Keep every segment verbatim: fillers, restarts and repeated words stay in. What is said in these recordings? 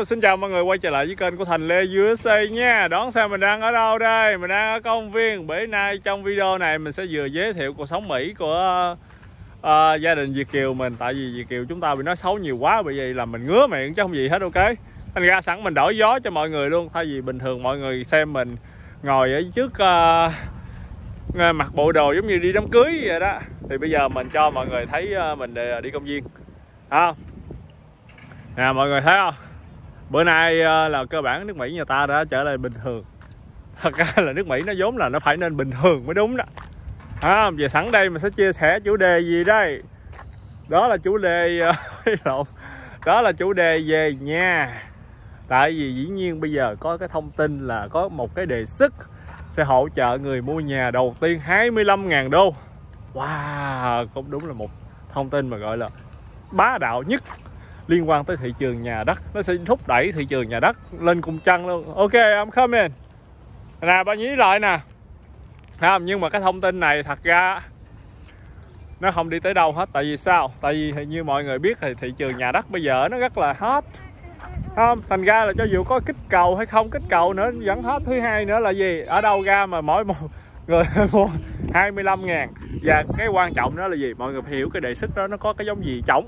Xin chào mọi người quay trở lại với kênh của Thành Lê u ét a nha. Đón xem mình đang ở đâu đây? Mình đang ở công viên. Bữa nay trong video này mình sẽ vừa giới thiệu cuộc sống Mỹ của uh, gia đình Việt Kiều mình. Tại vì Việt Kiều chúng ta bị nói xấu nhiều quá, bởi vậy là mình ngứa miệng chứ không gì hết, ok. Thành ra sẵn mình đổi gió cho mọi người luôn. Thay vì bình thường mọi người xem mình ngồi ở trước uh, mặc bộ đồ giống như đi đám cưới vậy đó, thì bây giờ mình cho mọi người thấy uh, mình đi công viên. Không? Nè mọi người thấy không? Bữa nay là cơ bản nước Mỹ nhà ta đã trở lại bình thường. Thật ra là nước Mỹ nó vốn là nó phải nên bình thường mới đúng đó. À, về sẵn đây mình sẽ chia sẻ chủ đề gì đây? Đó là chủ đề lộn. Đó là chủ đề về nhà. Tại vì dĩ nhiên bây giờ có cái thông tin là có một cái đề xuất sẽ hỗ trợ người mua nhà đầu tiên hai mươi lăm ngàn đô. Wow, cũng đúng là một thông tin mà gọi là bá đạo nhất liên quan tới thị trường nhà đất. Nó sẽ thúc đẩy thị trường nhà đất lên cùng chân luôn. Ok, I'm coming. Nè, bao nhiêu lại nè. Không, nhưng mà cái thông tin này thật ra nó không đi tới đâu hết. Tại vì sao? Tại vì thì như mọi người biết thì thị trường nhà đất bây giờ nó rất là hot. Không, thành ra là cho dù có kích cầu hay không kích cầu nữa vẫn hot. Thứ hai nữa là gì? Ở đâu ra mà mỗi một người mua hai mươi lăm ngàn. Và cái quan trọng đó là gì? Mọi người phải hiểu cái đề xuất đó nó có cái giống gì trống.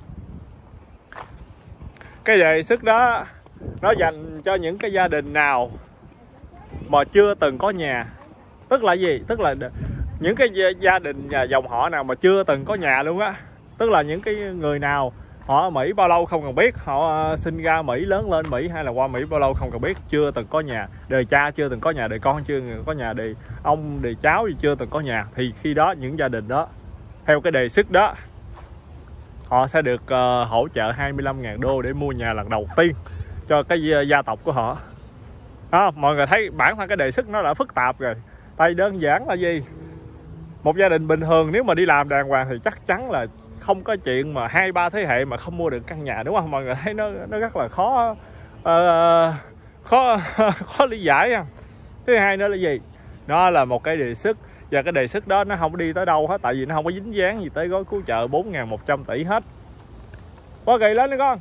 Cái đề xuất đó nó dành cho những cái gia đình nào mà chưa từng có nhà. Tức là gì? Tức là những cái gia đình nhà dòng họ nào mà chưa từng có nhà luôn á. Tức là những cái người nào họ ở Mỹ bao lâu không cần biết, họ sinh ra Mỹ, lớn lên Mỹ hay là qua Mỹ bao lâu không cần biết, chưa từng có nhà, đời cha chưa từng có nhà, đời con chưa từng có nhà, đời ông, đời cháu thì chưa từng có nhà. Thì khi đó những gia đình đó theo cái đề xuất đó họ sẽ được uh, hỗ trợ hai mươi lăm ngàn đô để mua nhà lần đầu tiên cho cái gia tộc của họ. Đó, mọi người thấy bản thân cái đề xuất nó đã phức tạp rồi. Tại đơn giản là gì? Một gia đình bình thường nếu mà đi làm đàng hoàng thì chắc chắn là không có chuyện mà hai ba thế hệ mà không mua được căn nhà, đúng không? Mọi người thấy nó nó rất là khó uh, khó khó lý giải nha. Thứ hai nữa là gì? Nó là một cái đề xuất. Và cái đề xuất đó nó không có đi tới đâu hết. Tại vì nó không có dính dáng gì tới gói cứu trợ bốn nghìn một trăm tỷ hết. Quá kỳ lên đi con.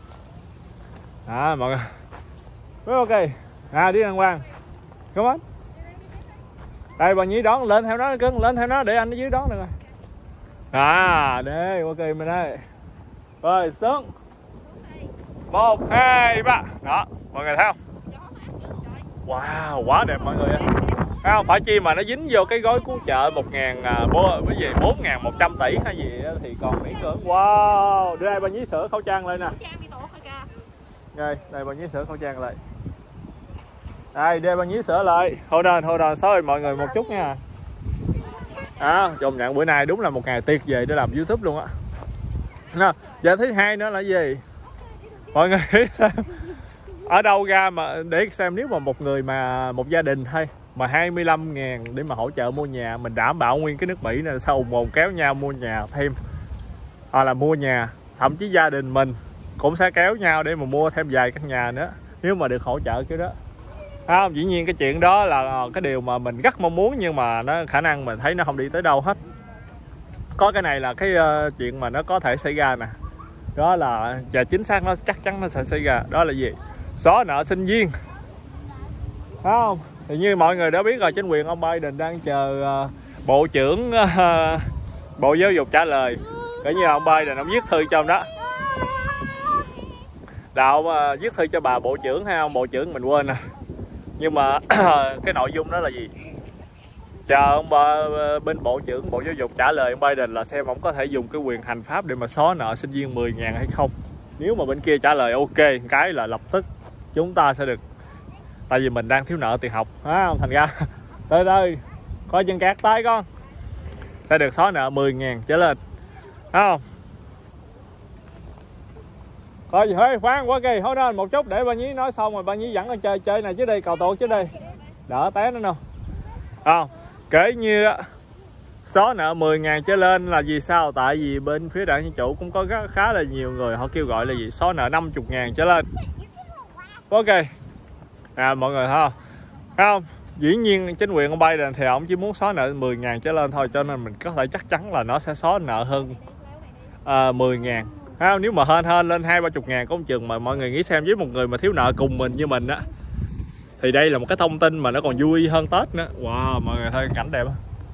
À mọi người. Rất ok. À đi đàng hoàng. Come on. Đây bà Nhi đón lên theo nó cưng, lên theo nó để anh ở dưới đón được rồi. À đây ok mình đây. Rồi xuống. Một, hai, ba. Đó, mọi người thấy không? Wow, quá đẹp mọi người ơi. Không phải chi mà nó dính vô cái gói cứu trợ một ngàn cái gì bốn nghìn một trăm tỷ hay gì thì còn miễn cưỡng. Wow, đưa đây bà Nhí sửa khẩu trang lên nè. Đây, đây bà Nhí sửa khẩu trang lại. Đây, đưa bà Nhí sửa lại. Hold on, hold on, sorry mọi người một chút nha. À, trùng nhận bữa nay đúng là một ngày tuyệt vời để làm YouTube luôn á. Nè, và thứ hai nữa là gì? Mọi người xem ở đâu ra mà để xem nếu mà một người mà một gia đình thôi mà hai mươi lăm ngàn để mà hỗ trợ mua nhà, mình đảm bảo nguyên cái nước Mỹ này sau ùn ùn kéo nhau mua nhà thêm, hoặc là mua nhà, thậm chí gia đình mình cũng sẽ kéo nhau để mà mua thêm vài căn nhà nữa nếu mà được hỗ trợ cái đó. À, dĩ nhiên cái chuyện đó là cái điều mà mình rất mong muốn, nhưng mà nó khả năng mình thấy nó không đi tới đâu hết. Có cái này là cái uh, chuyện mà nó có thể xảy ra nè. Đó là và chính xác nó chắc chắn nó sẽ xảy ra. Đó là gì? Xóa nợ sinh viên. Phải không? Thì như mọi người đã biết rồi, chính quyền ông Biden đang chờ uh, bộ trưởng uh, Bộ Giáo dục trả lời. Kiểu như ông Biden ông viết thư trong đó. Đạo uh, viết thư cho bà bộ trưởng hay không? Bộ trưởng mình quên nè. Nhưng mà cái nội dung đó là gì? Chờ ông uh, bên bộ trưởng Bộ Giáo dục trả lời ông Biden là xem ông có thể dùng cái quyền hành pháp để mà xóa nợ sinh viên mười ngàn hay không. Nếu mà bên kia trả lời ok cái là lập tức chúng ta sẽ được, tại vì mình đang thiếu nợ tiền học, à, không thành ra tới đây coi chân cát tay con sẽ được xóa nợ mười ngàn trở lên, thấy không? Coi gì hơi khoan quá kỳ, thôi nên một chút để bà Nhí nói xong rồi bà Nhí dẫn con chơi chơi này chứ đây, cầu tuột chứ đây đỡ té nữa đâu. Không, kể như xóa nợ mười ngàn trở lên là vì sao? Tại vì bên phía đảng Dân Chủ cũng có khá là nhiều người họ kêu gọi là gì? Xóa nợ năm mươi ngàn trở lên. Ok. À mọi người thấy không? Thấy không? Dĩ nhiên chính quyền ông Biden thì ông chỉ muốn xóa nợ mười ngàn trở lên thôi, cho nên mình có thể chắc chắn là nó sẽ xóa nợ hơn uh, mười ngàn. ha, nếu mà hên hên lên hai ba chục ngàn công chừng. Mà mọi người nghĩ xem, với một người mà thiếu nợ cùng mình như mình á, thì đây là một cái thông tin mà nó còn vui hơn Tết nữa. Wow, mọi người thấy cảnh đẹp á.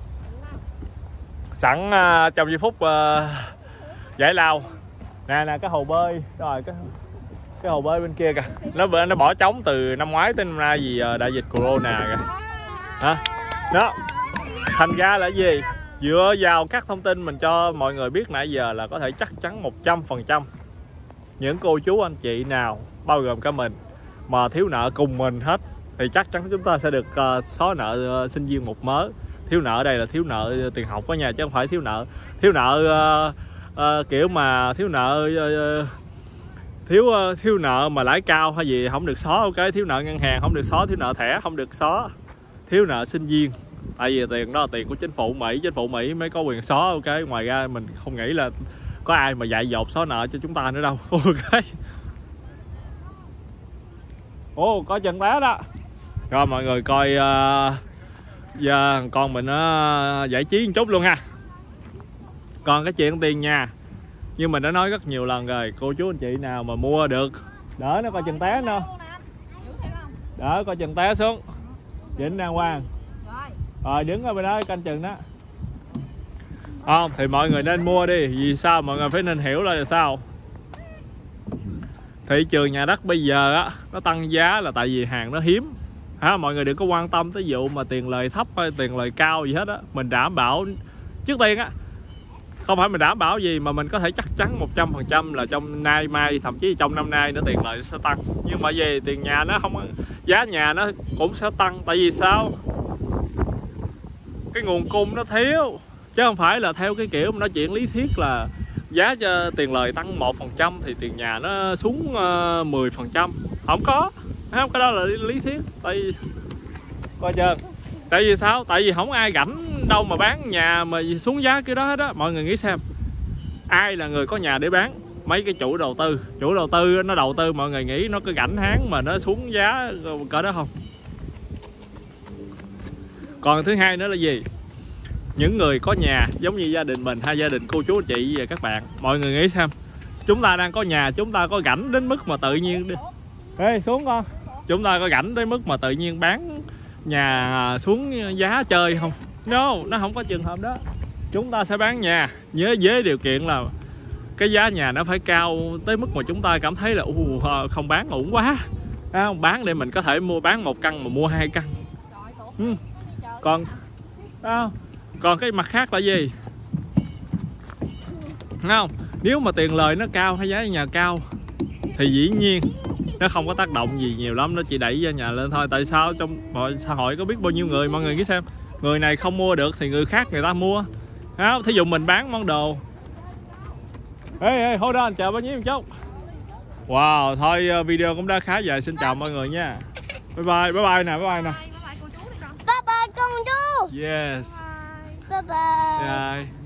Sẵn uh, trong giây phút uh, giải lao nè nè cái hồ bơi rồi, cái cái hồ bơi bên kia kìa, nó nó bỏ trống từ năm ngoái tới năm nay vì uh, đại dịch corona kìa hả. Đó, thành ra là gì, dựa vào các thông tin mình cho mọi người biết nãy giờ là có thể chắc chắn một trăm phần trăm những cô chú anh chị nào, bao gồm cả mình, mà thiếu nợ cùng mình hết thì chắc chắn chúng ta sẽ được uh, xóa nợ uh, sinh viên một mớ. Thiếu nợ ở đây là thiếu nợ tiền học đó nha, chứ không phải thiếu nợ thiếu nợ uh, uh, kiểu mà thiếu nợ uh, thiếu uh, thiếu nợ mà lãi cao hay gì không được xóa. Ok, thiếu nợ ngân hàng không được xóa, thiếu nợ thẻ không được xóa, thiếu nợ sinh viên, tại vì tiền đó là tiền của chính phủ Mỹ, chính phủ Mỹ mới có quyền xóa. Ok, ngoài ra mình không nghĩ là có ai mà dạy dột xóa nợ cho chúng ta nữa đâu. Ok. Ồ, có trận té đó. Rồi mọi người coi uh, giờ con mình nó uh, giải trí một chút luôn ha. Còn cái chuyện tiền nhà, như mình đã nói rất nhiều lần rồi, cô chú anh chị nào mà mua được đỡ nó coi chừng té nữa, đỡ coi chừng té xuống. Vĩnh đàng hoàng rồi, đứng ở bên đó canh chừng đó. Không thì mọi người nên mua đi. Vì sao? Mọi người phải nên hiểu là sao thị trường nhà đất bây giờ á, nó tăng giá là tại vì hàng nó hiếm ha. Mọi người đừng có quan tâm tới vụ mà tiền lời thấp hay tiền lời cao gì hết á. Mình đảm bảo trước tiên á, không phải mình đảm bảo gì mà mình có thể chắc chắn một trăm phần trăm là trong nay mai, thậm chí trong năm nay nữa tiền lợi sẽ tăng. Nhưng mà về tiền nhà nó không, giá nhà nó cũng sẽ tăng. Tại vì sao? Cái nguồn cung nó thiếu, chứ không phải là theo cái kiểu mà nói chuyện lý thuyết là giá cho tiền lời tăng một phần trăm thì tiền nhà nó xuống mười phần trăm. Không có, không, cái đó là lý thuyết. Tại vì coi chưa, tại vì sao? Tại vì không ai rảnh đâu mà bán nhà mà xuống giá cái đó hết á. Mọi người nghĩ xem, ai là người có nhà để bán? Mấy cái chủ đầu tư. Chủ đầu tư nó đầu tư, mọi người nghĩ nó có rảnh háng mà nó xuống giá cỡ đó không? Còn thứ hai nữa là gì? Những người có nhà giống như gia đình mình hay gia đình cô chú anh chị và các bạn, mọi người nghĩ xem, chúng ta đang có nhà, chúng ta có rảnh đến mức mà tự nhiên đi. Ê xuống con, chúng ta có rảnh đến mức mà tự nhiên bán nhà xuống giá chơi không? No, nó không có trường hợp đó. Chúng ta sẽ bán nhà với với điều kiện là cái giá nhà nó phải cao tới mức mà chúng ta cảm thấy là uh, không bán ổn quá, à, không bán để mình có thể mua bán một căn mà mua hai căn. Ừ. Còn à, còn cái mặt khác là gì? Không, nếu mà tiền lời nó cao hay giá nhà cao thì dĩ nhiên nó không có tác động gì nhiều lắm, nó chỉ đẩy giá nhà lên thôi. Tại sao? Trong mọi xã hội có biết bao nhiêu người, mọi người nghĩ xem, người này không mua được thì người khác người ta mua. Đó, thí dụ mình bán món đồ. Ê, ê, hold on, chào bao nhiêu một chút. Wow, thôi video cũng đã khá dài. Xin chào mọi người nha. Bye bye, bye bye nè, bye bye nè. Bye bye con chú. Yes. Bye bye. Bye.